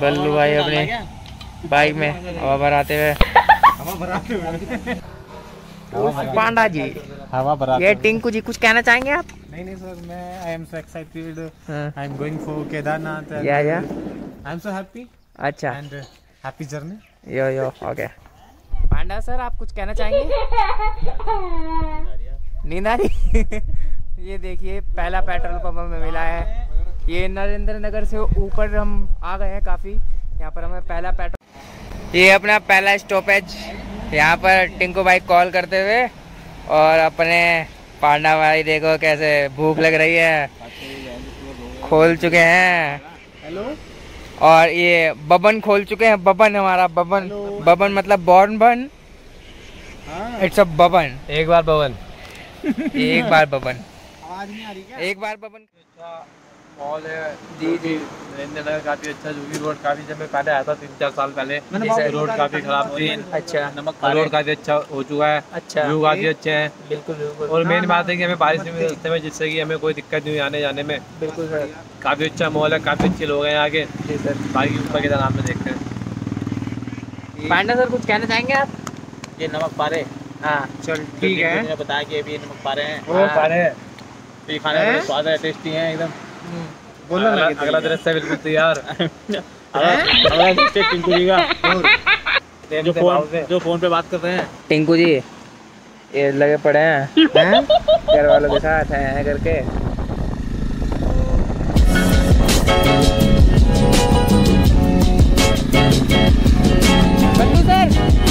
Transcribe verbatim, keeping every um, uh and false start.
बल्लू भाई अपने बाइक में हवा भराते हुए। हवा भराते हुए पांडा जी, हवा भराते ये टिंकू जी कुछ कहना चाहेंगे आप? नहीं नहीं सर, मैं I am so excited, I am going for Kedarnath, yeah yeah I am so happy. अच्छा, and happy journey. Yo yo okay. Panda sir आप कुछ कहना चाहेंगे? नींद आ रही? ये देखिए पहला पेट्रोल पंप हमें मिला है, ये नरेंद्र नगर से ऊपर हम आ गए हैं काफ़ी। यहाँ पर हमें पहला पेट्रोल, ये अपना पहला स्टॉपेज, यहाँ पर टिंकू भाई कॉल करते हुए। और अपने पांडा भाई देखो कैसे भूख लग रही है, खोल चुके हैं। हेलो। और ये बबन खोल चुके हैं, बबन हमारा बबन, बबन मतलब बॉर्न बन, इट्स अ बबन। एक बार बबन एक बार बबन, आवाज नहीं आ रही क्या? एक बार बबन। अच्छा मॉल है जी जी, नरेंद्र नगर काफी अच्छा, जूही रोड काफी, जब मैं पहले आया था तीन चार साल पहले रोड काफी खराब थी। अच्छा, नमक रोड काफी अच्छा हो चुका है। अच्छा, व्यू काफी अच्छे हैं। बिल्कुल बिल्कुल। और मेन बात है कि हमें बारिश में रास्ते में, जिससे कि हमें कोई दिक्कत नहीं हुई आने जाने में। बिल्कुल सर। काफी अच्छा मॉल है, काफी अच्छे लोग हैं यहाँ के। जी सर। बाकी ऊपर के नाम में देखते हैं। पांडा सर कुछ कहना चाहेंगे आप? ये नमक पारे, हाँ चल ठीक है। मैंने बताया कि अभी नमक पारे हैं, वो पारे ये खाने में स्वाद है, टेस्टी है एकदम। बोलना लगे, अगला दृश्य बिल्कुल तैयार। अगला दृश्य टिंकू जी का, जो फोन जो फोन पे बात कर रहे हैं। टिंकू जी ये लगे पड़े हैं, हैं? घर वालों के साथ हैं करके। बल्लू सर